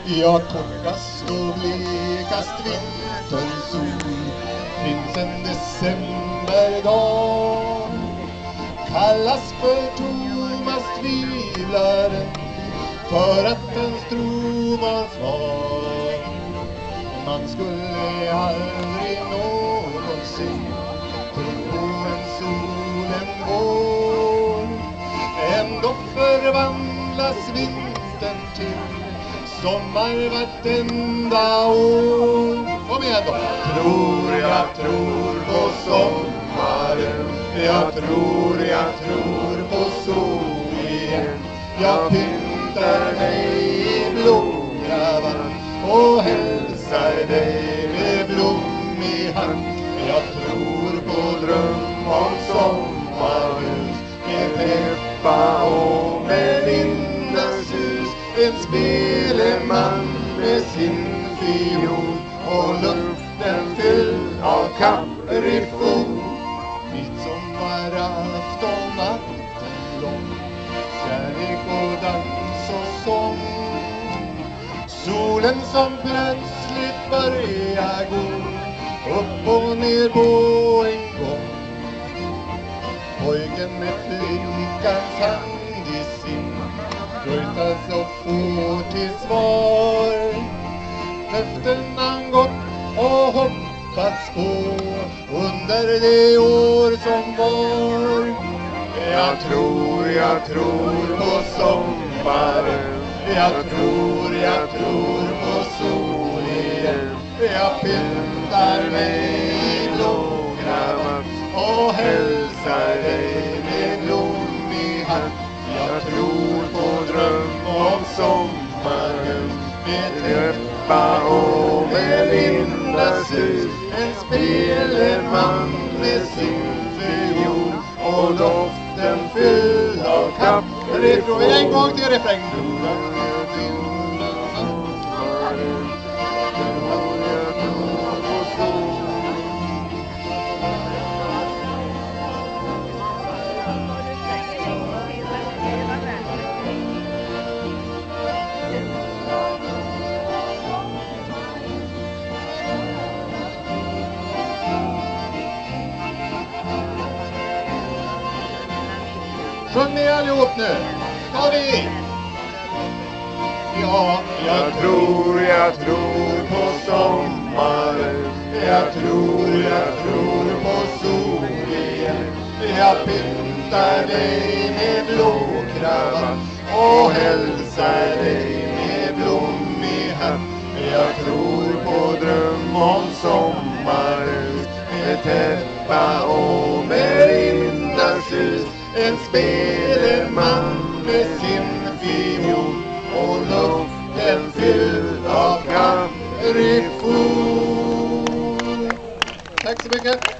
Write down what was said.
Ja, torkast och blekast vintersol finns en decemberdag. Kallas för Thomas Tvilaren för att den strom var svag. Man skulle aldrig någonsin tro på en sol en vår. Ändå förvandlas vintern till sommar vartenda år. Kom igen då! Jag tror på sommaren. Jag tror på sol igen. Jag pyntar mig i blomkravatt och hälsar dig med blom i hand. Jag tror på dröm om sommarhus med peppa och med vindens hus. En speleman med sin fiol och luften fylld av kaprifol. Midsommarafton, natten lång, kärlek och dans och sång. Solen som plötsligt börjar gå upp och ner på en gång. Pojken med flickans hand i sin tröstas och får till svar löften han gått och hoppats på under det år som var. Jag tror på sommaren. Jag tror på sol igen. Jag pyntar mig i blomkravatt och hälsar dig med blom i hand. Jag tror på dröm om sommaren med peppa och med vindens hus. En speleman med sin fiol och luften fylld av kaprifol. En gång till refräng. Sjung med allihop nu. Ta det in. Ja, jag tror på sommaren. Jag tror på sol igen. Jag pyntar dig med blåkravatt och hälsar dig med blom i hand. Jag tror på dröm om sommaren med peppa och med vindens hus. En speleman med sin fiol och luften fylld av kaprifol. Tack så mycket.